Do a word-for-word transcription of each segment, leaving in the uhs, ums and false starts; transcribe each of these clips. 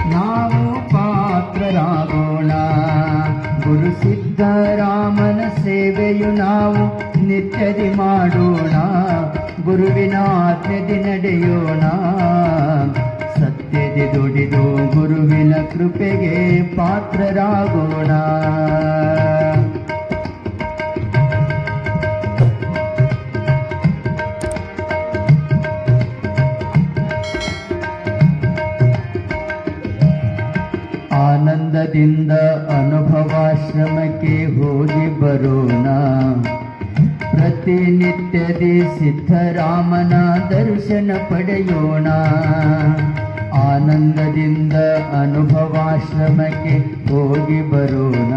ನಾವು ಪಾತ್ರರಾಗೋಣ. ಗುರು ಸಿದ್ಧರಾಮನ ಸೇವೆಯು ನಾವು ನಿತ್ಯದಿ ಮಾಡೋಣ. ಗುರುವಿನ ಆಜ್ಞೆದಿ ನಡೆಯೋಣ. ಸತ್ಯದಿ ದುಡಿದು ಗುರುವಿನ ಕೃಪೆಗೆ ಪಾತ್ರರಾಗೋಣ. ಆನಂದದಿಂದ ಅನುಭವಾಶ್ರಮಕ್ಕೆ ಹೋಗಿ ಬರೋಣ. ಪ್ರತಿನಿತ್ಯದಿ ಸಿದ್ಧರಾಮನ ದರ್ಶನ ಪಡೆಯೋಣ. ಆನಂದದಿಂದ ಅನುಭವಾಶ್ರಮಕ್ಕೆ ಹೋಗಿ ಬರೋಣ.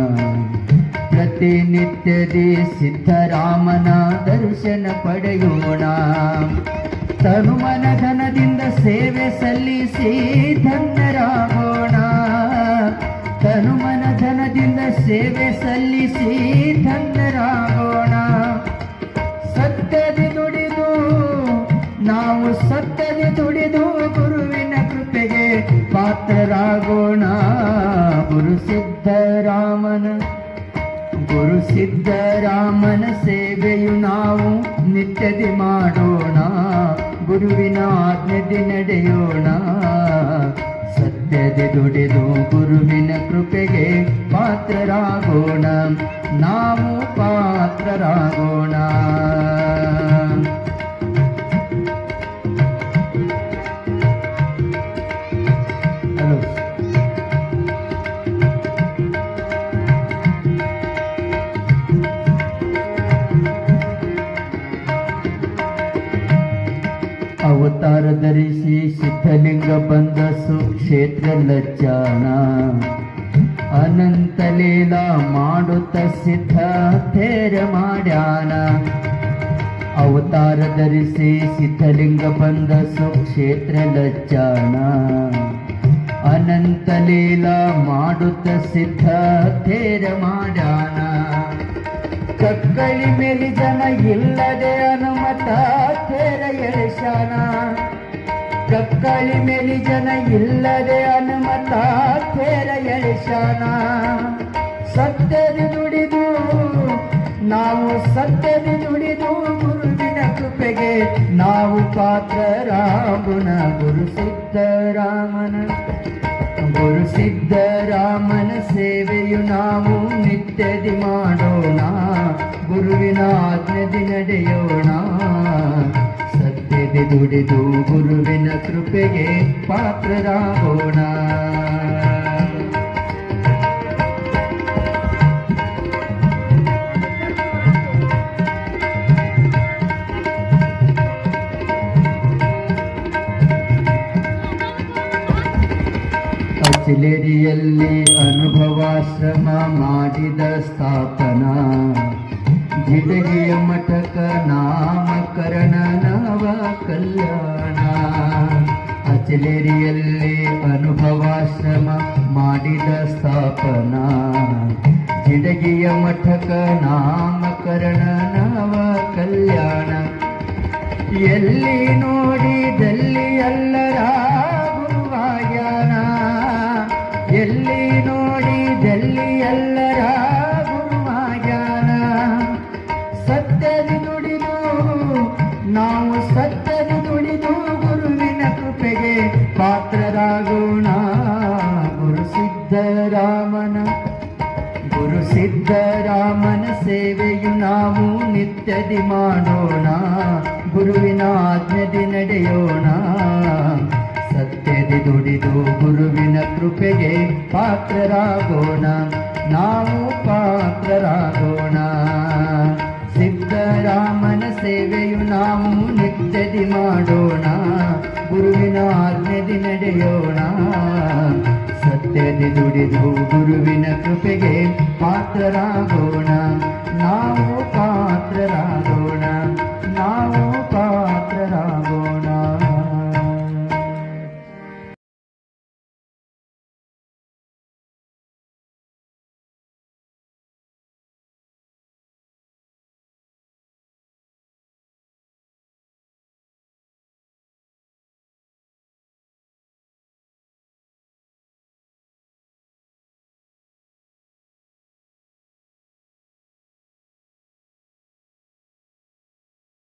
ಪ್ರತಿನಿತ್ಯದಿ ಸಿದ್ಧರಾಮನ ದರ್ಶನ ಪಡೆಯೋಣ. ತನುಮನ ಧನದಿಂದ ಸೇವೆ ಸಲ್ಲಿಸಿ ಧನ್ಯರಾಗೋಣ. ತನುಮನ ಧನದಿಂದ ಸೇವೆ ಸಲ್ಲಿಸಿ ಧನ್ಯರಾಗೋಣ. ಸತ್ಯದಿ ದುಡಿದು ನಾವು ಸತ್ಯದಿ ದುಡಿದು ಗುರುವಿನ ಕೃಪೆಗೆ ಪಾತ್ರರಾಗೋಣ. ಗುರು ಸಿದ್ಧರಾಮನ ಗುರು ಸಿದ್ಧರಾಮನ ಸೇವೆಯು ನಾವು ನಿತ್ಯದಿ ಮಾಡೋಣ. ಗುರುವಿನ ಆಜ್ಞೆದಿ ನಡೆಯೋಣ. ಸತ್ಯದಿ ದುಡಿದು ಗುರುವಿನ ಕೃಪೆಗೆ ಪಾತ್ರರಾಗೋಣ. ನಾವು ಪಾತ್ರರಾಗೋಣ. ಹಲೋ ಅವತಾರ ಧರಿಸಿ ಸಿದ್ಧಲಿಂಗ ಬಂದ ಸುಕ್ಷೇತ್ರ ಲಜ್ಜಾನ. ಅನಂತ ಲೀಲಾ ಮಾಡುತ್ತ ಸಿದ್ಧ ತೇರ ಮಾಡ್ಯಾನ. ಅವತಾರ ಧರಿಸಿ ಸಿದ್ಧಲಿಂಗ ಬಂದ ಸುಕ್ಷೇತ್ರ ಲಜ್ಜಾನ. ಅನಂತ ಲೀಲಾ ಮಾಡುತ್ತ ಸಿದ್ಧ ತೇರ ಮಾಡ್ಯಾನ. ಕಕ್ಕಳಿ ಮೇಲಿ ಜನ ಇಲ್ಲದೆ ಅನುಮತ ತೇರ ಎಳಿಸಾನ. ಕಕ್ಕಳಿ ಮೇಲಿ ಜನ ಇಲ್ಲದೆ ಅನುಮತ ತೇರ ಎಳಿಸಾನ. ಸತ್ಯದಿ ನುಡಿದು ನಾವು ಸತ್ಯದಿ ನುಡಿದು ಗುರುವಿನ ಕೃಪೆಗೆ ನಾವು ಪಾತ್ರರಾಗೋಣ. ಗುರು ಸಿದ್ಧರಾಮನ ಗುರು ಸಿದ್ಧರಾಮನ ಸೇವೆಯು ನಾವು ನಿತ್ಯದಿ ಮಾಡೋಣ. ಗುರುವಿನ ಆಜ್ಞೆದಿ ನಡೆಯೋಣ. ಸತ್ಯದಿ ದುಡಿದು ಗುರುವಿನ ಕೃಪೆಗೆ ಪಾತ್ರರಾಗೋಣ. ಅಚಿಲೇರಿಯಲ್ಲಿ ಅನುಭವಾಶ್ರಮ ಮಾಡಿದ ಸ್ಥಾಪನಾ. ಜಿಡಗಿಯ ಮಠಕ ನಾಮಕರಣ ನವ ಕಲ್ಯಾಣ. ಅಚಿಲೇರಿಯಲ್ಲಿ ಅನುಭವಾಶ್ರಮ ಮಾಡಿದ ಸ್ಥಾಪನಾ. ಜಿಡಗಿಯ ಮಠಕ ನಾಮಕರಣ ನವ ಕಲ್ಯಾಣ. ಎಲ್ಲಿ ನೋಡಿದಲ್ಲಿ ಎಲ್ಲರ ಗುರುವಾಗ್ಯಾನ. ಎಲ್ಲಿ ನೋಡಿದಲ್ಲಿ ಎಲ್ಲರ ಗುರುವಾಗ್ಯಾನ. ಸತ್ಯದಿ ನುಡಿದು ನಾವು ಸತ್ಯದಿ ನುಡಿದು ಗುರುವಿನ ಕೃಪೆಗೆ ಪಾತ್ರರಾಗೋಣ. ಗುರು ಸಿದ್ಧರಾಮನ ಗುರು ಸಿದ್ಧರಾಮನ ಸೇವೆಯು ನಾವು ನಿತ್ಯದಿ ಮಾಡೋಣ. ಗುರುವಿನ ಆಜ್ಞೆದಿ ನಡೆಯೋಣ. ಸತ್ಯದಿ ದುಡಿದು ಗುರುವಿನ ಕೃಪೆಗೆ ಪಾತ್ರರಾಗೋಣ. ನಾವು ಪಾತ್ರರಾಗೋಣ. ಸಿದ್ಧರಾಮನ ಸೇವೆಯು ನಾವು ನಿತ್ಯದಿ ಮಾಡೋಣ. ಗುರುವಿನ ಆಜ್ಞೆದಿ ನಡೆಯೋಣ. ಸತ್ಯದಿ ದುಡಿದು ಗುರುವಿನ ಕೃಪೆಗೆ ಪಾತ್ರರಾಗೋಣ. ನಾವು ಪಾತ್ರರಾಗೋಣ.